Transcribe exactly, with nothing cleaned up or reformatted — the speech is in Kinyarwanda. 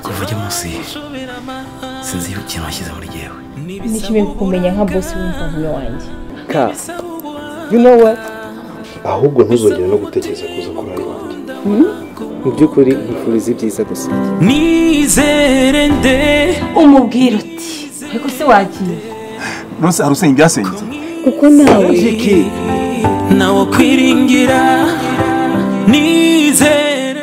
kuva ujya munsi sinzi ikintu washyize muri jewe nishimiye kumenya nka boss w'umugabo wanjye ka you know what ahubwo ntuzongera no gutekereza kuza kurara iwanjye mu by'ukuri nkifuriza ibyiza gusa nizere nde umubwira uti ariko se wagiye nose arusenge byasenze kuko nawe nawe kwiringira nizere